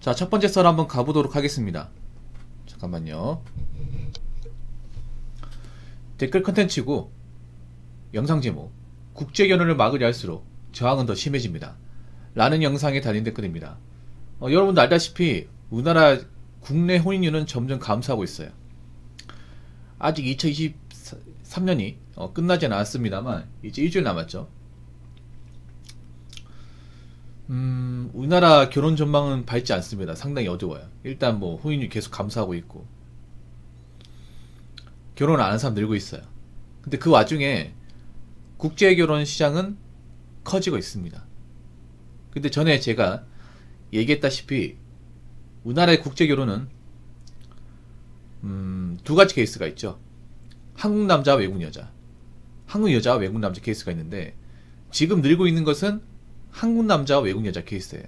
자, 첫 번째 썰 한번 가보도록 하겠습니다. 잠깐만요. 댓글 컨텐츠고 영상 제목, 국제결혼을 막으려 할수록 저항은 더 심해집니다 라는 영상에 달린 댓글입니다. 여러분도 알다시피 우리나라 국내 혼인율은 점점 감소하고 있어요. 아직 2023년이 끝나진 않았습니다만 이제 일주일 남았죠. 우리나라 결혼 전망은 밝지 않습니다. 상당히 어두워요. 일단 뭐 혼인율 계속 감소하고 있고 결혼 안 하는 사람 늘고 있어요. 근데 그 와중에 국제결혼 시장은 커지고 있습니다. 근데 전에 제가 얘기했다시피 우리나라의 국제결혼은 두 가지 케이스가 있죠. 한국 남자와 외국 여자, 한국 여자와 외국 남자 케이스가 있는데 지금 늘고 있는 것은 한국 남자와 외국 여자 케이스예요.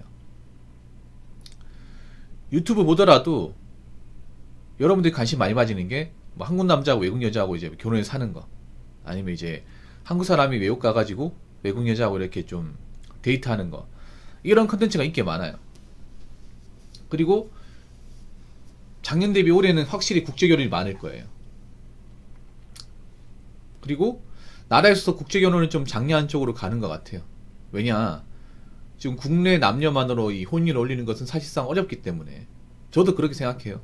유튜브 보더라도 여러분들이 관심 많이 가지는 게 뭐 한국 남자하고 외국 여자하고 이제 결혼해서 사는 거, 아니면 이제 한국 사람이 외국 가가지고 외국 여자하고 이렇게 좀 데이트하는 거, 이런 컨텐츠가 인기 많아요. 그리고 작년 대비 올해는 확실히 국제결혼이 많을 거예요. 그리고 나라에서도 국제결혼은 좀 장려한 쪽으로 가는 것 같아요. 왜냐, 지금 국내 남녀만으로 이 혼인을 올리는 것은 사실상 어렵기 때문에. 저도 그렇게 생각해요.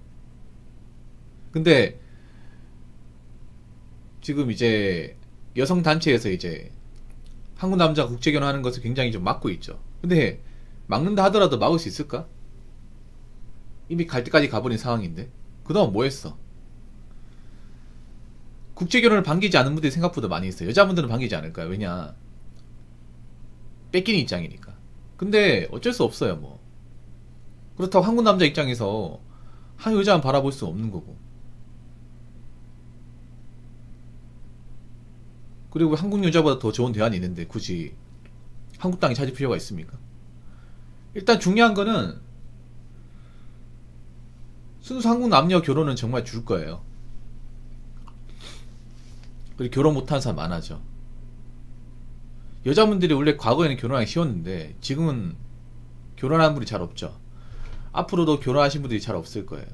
근데 지금 이제 여성단체에서 이제 한국 남자가 국제결혼 하는 것을 굉장히 좀 막고 있죠. 근데 막는다 하더라도 막을 수 있을까? 이미 갈 때까지 가버린 상황인데 그동안 뭐 했어? 국제결혼을 반기지 않은 분들이 생각보다 많이 있어요. 여자분들은 반기지 않을까요? 왜냐, 뺏기는 입장이니까. 근데 어쩔 수 없어요. 뭐 그렇다고 한국 남자 입장에서 한국 여자만 바라볼 수 없는 거고, 그리고 한국 여자보다 더 좋은 대안이 있는데 굳이 한국 땅에 찾을 필요가 있습니까? 일단 중요한 거는 순수 한국 남녀 결혼은 정말 줄 거예요. 그리고 결혼 못하는 사람 많아져. 여자분들이 원래 과거에는 결혼하기 쉬웠는데 지금은 결혼하는 분이 잘 없죠. 앞으로도 결혼하신 분들이 잘 없을 거예요.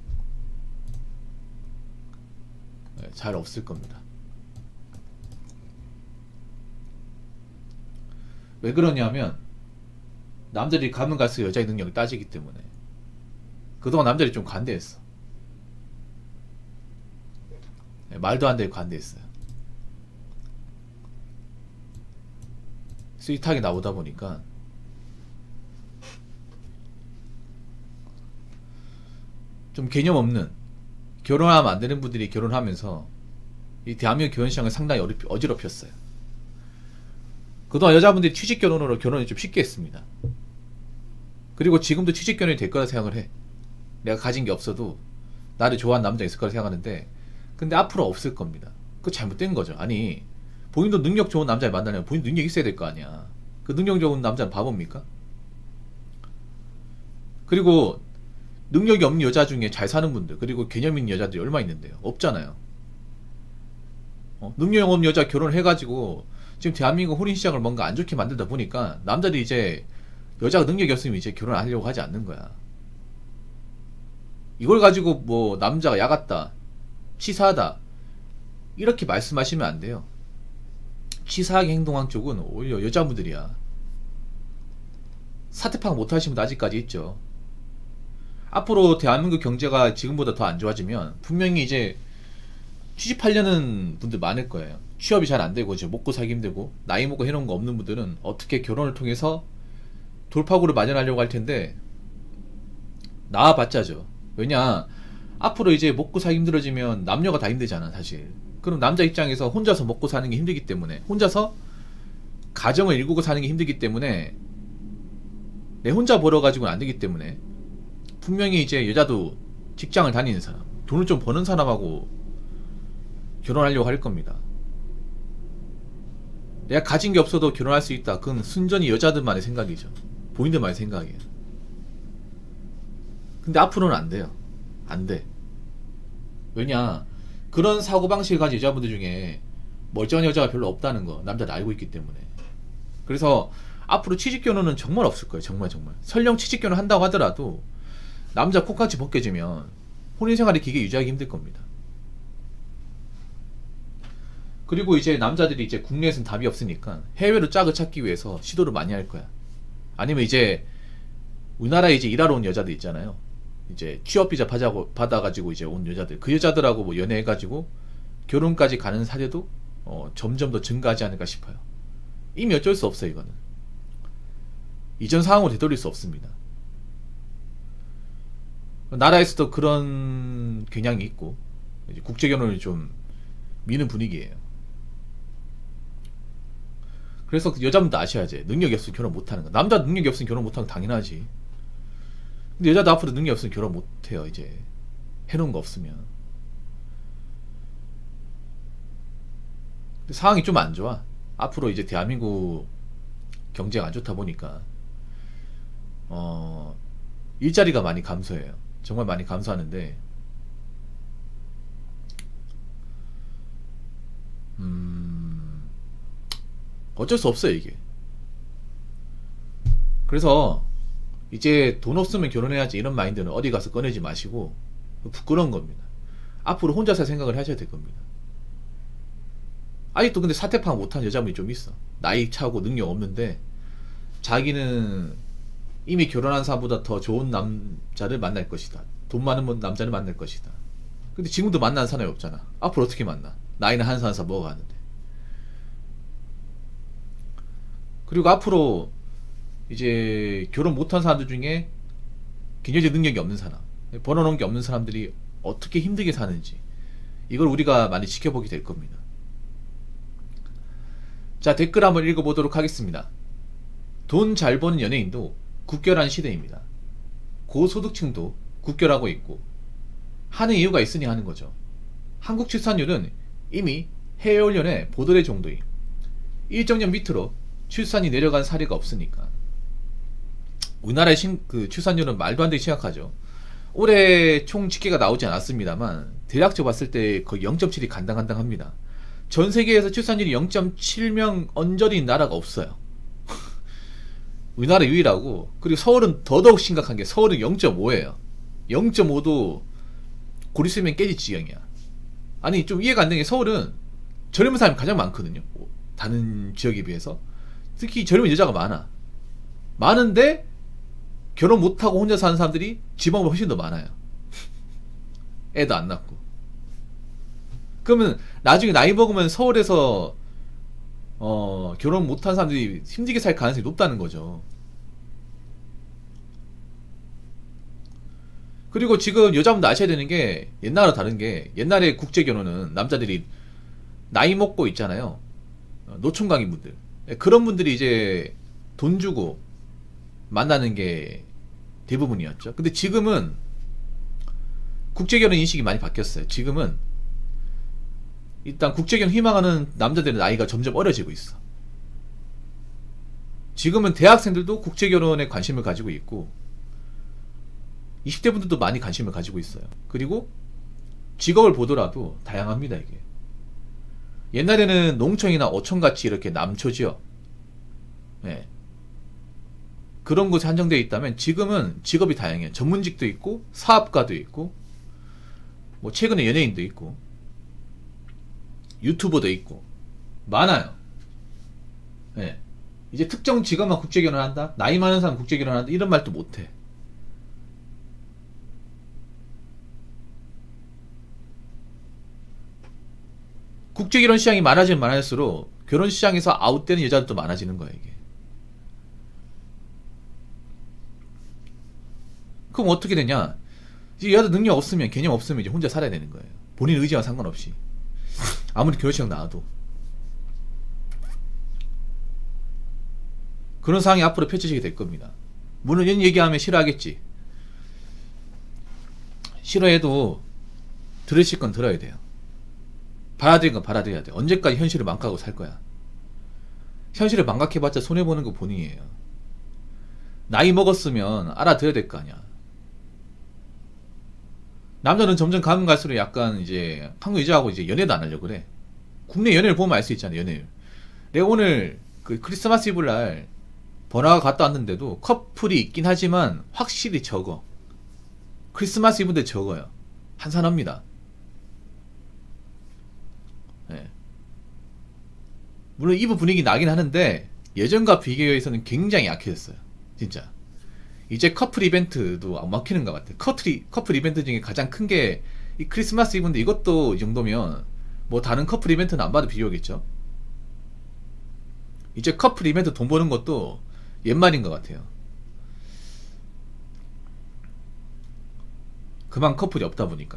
네, 잘 없을 겁니다. 왜 그러냐면 남자들이 가면 갈수록 여자의 능력이 따지기 때문에. 그동안 남자들이 좀 관대했어. 네, 말도 안 되게 관대했어요. 스윗하게 나오다 보니까 좀 개념 없는, 결혼하면 안 되는 분들이 결혼하면서 이 대한민국 결혼 시장을 상당히 어지럽혔어요. 그동안 여자분들이 취직결혼으로 결혼을 좀 쉽게 했습니다. 그리고 지금도 취직결혼이 될 거라 생각을 해. 내가 가진 게 없어도 나를 좋아하는 남자가 있을 거라 생각하는데, 근데 앞으로 없을 겁니다. 그거 잘못된 거죠. 아니, 본인도 능력 좋은 남자를 만나려면 본인 능력 있어야 될 거 아니야. 그 능력 좋은 남자는 바보입니까? 그리고 능력이 없는 여자 중에 잘 사는 분들, 그리고 개념 있는 여자들이 얼마 있는데요? 없잖아요. 능력 없는 여자 결혼해가지고 지금 대한민국 혼인시장을 뭔가 안 좋게 만들다 보니까 남자들이 이제 여자가 능력이 없으면 이제 결혼 안 하려고 하지 않는 거야. 이걸 가지고 뭐 남자가 야같다, 치사하다 이렇게 말씀하시면 안 돼요. 치사하게 행동한 쪽은 오히려 여자분들이야. 사퇴 파악 못하신 분 아직까지 있죠. 앞으로 대한민국 경제가 지금보다 더 안 좋아지면 분명히 이제 취직하려는 분들 많을 거예요. 취업이 잘 안 되고 이제 먹고 살기 힘들고 나이 먹고 해놓은 거 없는 분들은 어떻게 결혼을 통해서 돌파구를 마련하려고 할 텐데 나와봤자죠. 왜냐, 앞으로 이제 먹고 살기 힘들어지면 남녀가 다 힘들잖아 사실. 그럼 남자 입장에서 혼자서 먹고 사는 게 힘들기 때문에, 혼자서 가정을 일구고 사는 게 힘들기 때문에, 내 혼자 벌어가지고는 안 되기 때문에 분명히 이제 여자도 직장을 다니는 사람, 돈을 좀 버는 사람하고 결혼하려고 할 겁니다. 내가 가진 게 없어도 결혼할 수 있다, 그건 순전히 여자들만의 생각이죠. 본인들만의 생각이에요. 근데 앞으로는 안 돼요. 안 돼. 왜냐, 그런 사고방식을 가진 여자분들 중에 멀쩡한 여자가 별로 없다는 거 남자들 알고 있기 때문에. 그래서 앞으로 취직결혼은 정말 없을 거예요. 정말. 설령 취직결혼 한다고 하더라도 남자 콩깍지 벗겨지면 혼인생활의 기계 유지하기 힘들 겁니다. 그리고 이제 남자들이 이제 국내에서는 답이 없으니까 해외로 짝을 찾기 위해서 시도를 많이 할 거야. 아니면 이제 우리나라에 이제 일하러 온 여자들 있잖아요. 이제 취업비자 받아가지고 이제 온 여자들, 그 여자들하고 뭐 연애해가지고 결혼까지 가는 사례도 점점 더 증가하지 않을까 싶어요. 이미 어쩔 수 없어요. 이거는 이전 상황으로 되돌릴 수 없습니다. 나라에서도 그런 경향이 있고 이제 국제결혼을 좀 미는 분위기예요. 그래서 여자분도 아셔야지. 능력이 없으면 결혼 못하는 거. 남자 능력이 없으면 결혼 못하는 거 당연하지. 근데 여자도 앞으로 능력이 없으면 결혼 못해요. 이제 해놓은 거 없으면. 근데 상황이 좀 안 좋아. 앞으로 이제 대한민국 경제가 안 좋다 보니까 일자리가 많이 감소해요. 정말 많이 감소하는데 어쩔 수 없어요 이게. 그래서 이제 돈 없으면 결혼해야지 이런 마인드는 어디 가서 꺼내지 마시고 부끄러운 겁니다. 앞으로 혼자 살 생각을 하셔야 될 겁니다. 아직도 근데 사퇴파 못한 여자분이 좀 있어. 나이 차고 능력 없는데 자기는 이미 결혼한 사람보다 더 좋은 남자를 만날 것이다. 돈 많은 남자를 만날 것이다. 근데 지금도 만나는 사람이 없잖아. 앞으로 어떻게 만나? 나이는 한 살 한 살 먹어가는데. 그리고 앞으로 이제 결혼 못한 사람들 중에 경제적 능력이 없는 사람, 벌어놓은 게 없는 사람들이 어떻게 힘들게 사는지 이걸 우리가 많이 지켜보게 될 겁니다. 자, 댓글 한번 읽어보도록 하겠습니다. 돈 잘 버는 연예인도 국결한 시대입니다. 고소득층도 국결하고 있고 하는 이유가 있으니 하는 거죠. 한국 출산율은 이미 해외 언론의 보도될 정도임. 일정년 밑으로 출산이 내려간 사례가 없으니까. 우리나라의 출산율은 말도 안 되게 심각하죠. 올해 총 집계가 나오지 않았습니다만 대략적으로 봤을 때 거의 0.7이 간당간당합니다. 전 세계에서 출산율이 0.7명 언저리인 나라가 없어요. 우리나라 유일하고. 그리고 서울은 더더욱 심각한 게 서울은 0.5예요 0.5도 곧 있으면 깨질 지경이야. 아니 좀 이해가 안 되는 게 서울은 젊은 사람이 가장 많거든요. 다른 지역에 비해서. 특히 젊은 여자가 많은데 결혼 못하고 혼자 사는 사람들이 지방보다 훨씬 더 많아요. 애도 안 낳고. 그러면 나중에 나이 먹으면 서울에서 결혼 못한 사람들이 힘들게 살 가능성이 높다는 거죠. 그리고 지금 여자분도 아셔야 되는 게 옛날과 다른 게, 옛날에 국제결혼은 남자들이 나이 먹고 있잖아요. 노총각인 분들, 그런 분들이 이제 돈 주고 만나는 게 대부분이었죠. 근데 지금은 국제결혼 인식이 많이 바뀌었어요. 지금은 일단 국제결혼 희망하는 남자들의 나이가 점점 어려지고 있어. 지금은 대학생들도 국제결혼에 관심을 가지고 있고 20대 분들도 많이 관심을 가지고 있어요. 그리고 직업을 보더라도 다양합니다. 이게 옛날에는 농촌이나 어촌같이 이렇게 남초지역, 네, 그런 곳에 한정되어 있다면 지금은 직업이 다양해요. 전문직도 있고 사업가도 있고 뭐 최근에 연예인도 있고 유튜버도 있고 많아요. 네. 이제 특정 직업만 국제결혼한다, 나이 많은 사람 국제결혼한다, 이런 말도 못해. 국제결혼 시장이 많아지면 많아질수록 결혼 시장에서 아웃되는 여자들도 많아지는 거예요. 이게. 그럼 어떻게 되냐? 이제 여자 능력 없으면, 개념 없으면 이제 혼자 살아야 되는 거예요. 본인 의지와 상관없이. 아무리 결혼식 나와도. 그런 상황이 앞으로 펼쳐지게 될 겁니다. 물론 이런 얘기하면 싫어하겠지. 싫어해도 들으실 건 들어야 돼요. 받아들인 건 받아들여야 돼. 언제까지 현실을 망각하고 살 거야. 현실을 망각해봤자 손해보는 거 본인이에요. 나이 먹었으면 알아들어야 될 거 아니야. 남자는 점점 가면 갈수록 약간 이제 한국 여자하고 이제 연애도 안 하려고 그래. 국내 연애를 보면 알 수 있잖아. 연애를. 내가 오늘 그 크리스마스 이브날 번화가 갔다 왔는데도 커플이 있긴 하지만 확실히 적어. 크리스마스 이브인데 적어요. 한산합니다. 네. 물론 이브 분위기 나긴 하는데 예전과 비교해서는 굉장히 약해졌어요. 진짜. 이제 커플 이벤트도 안 막히는 것 같아요. 커플 이벤트 중에 가장 큰 게 이 크리스마스 이브인데 이것도 이 정도면 뭐 다른 커플 이벤트는 안 봐도 비교겠죠. 이제 커플 이벤트 돈 버는 것도 옛말인 것 같아요. 그만 커플이 없다 보니까.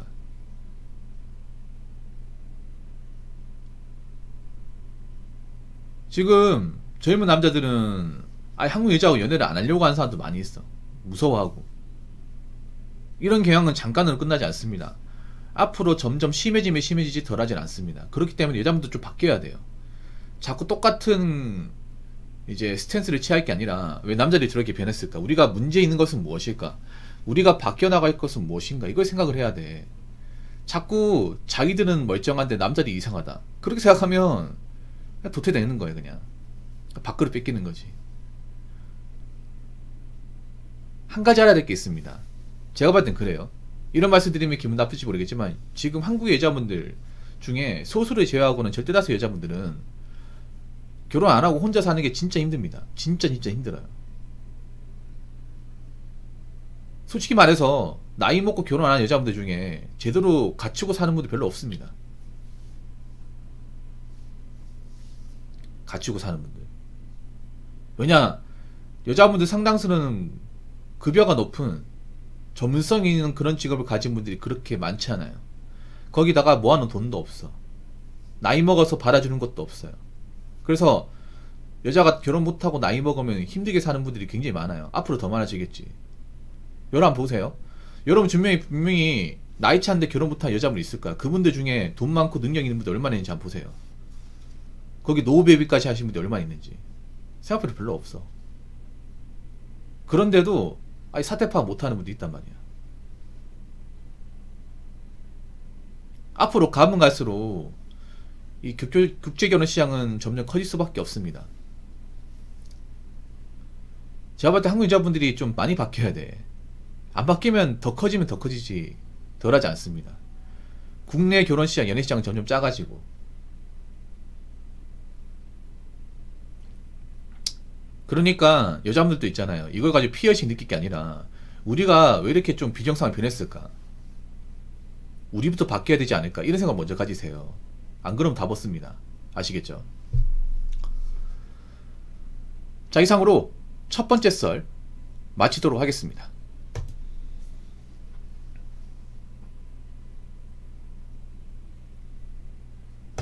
지금 젊은 남자들은 아예 한국 여자하고 연애를 안 하려고 하는 사람도 많이 있어. 무서워하고. 이런 경향은 잠깐으로 끝나지 않습니다. 앞으로 점점 심해지면 심해지지 덜하진 않습니다. 그렇기 때문에 여자분도 좀 바뀌어야 돼요. 자꾸 똑같은 이제 스탠스를 취할 게 아니라 왜 남자들이 저렇게 변했을까? 우리가 문제 있는 것은 무엇일까? 우리가 바뀌어 나갈 것은 무엇인가? 이걸 생각을 해야 돼. 자꾸 자기들은 멀쩡한데 남자들이 이상하다. 그렇게 생각하면 그냥 도태되는 거예요, 그냥. 밖으로 뺏기는 거지. 한 가지 알아야 될 게 있습니다. 제가 봤을 땐 그래요. 이런 말씀 드리면 기분 나쁠지 모르겠지만 지금 한국의 여자분들 중에 소수를 제외하고는 절대 다수 여자분들은 결혼 안 하고 혼자 사는 게 진짜 힘듭니다. 진짜 힘들어요. 솔직히 말해서 나이 먹고 결혼 안 하는 여자분들 중에 제대로 갖추고 사는 분들 별로 없습니다. 갖추고 사는 분들. 왜냐, 여자분들 상당수는 급여가 높은 전문성 있는 그런 직업을 가진 분들이 그렇게 많지 않아요. 거기다가 모아놓은 돈도 없어. 나이 먹어서 받아주는 것도 없어요. 그래서 여자가 결혼 못하고 나이 먹으면 힘들게 사는 분들이 굉장히 많아요. 앞으로 더 많아지겠지. 여러분 보세요. 여러분 분명히 나이 차인데 결혼 못한 여자분 있을까요? 그분들 중에 돈 많고 능력 있는 분들 얼마나 있는지 한번 보세요. 거기 노후베이비까지 하신 분들이 얼마나 있는지 생각보다 별로 없어. 그런데도 아니 사태 파악 못하는 분도 있단 말이야. 앞으로 가면 갈수록 이 국제결혼 시장은 점점 커질 수밖에 없습니다. 제가 볼 때 한국 여자분들이 좀 많이 바뀌어야 돼. 안 바뀌면 더 커지면 더 커지지 덜하지 않습니다. 국내 결혼시장, 연애시장은 점점 작아지고. 그러니까 여자분들도 있잖아요. 이걸 가지고 피어싱 느낄 게 아니라 우리가 왜 이렇게 좀 비정상을 변했을까? 우리부터 바뀌어야 되지 않을까? 이런 생각 먼저 가지세요. 안 그러면 다 벗습니다. 아시겠죠? 자, 이상으로 첫 번째 썰 마치도록 하겠습니다.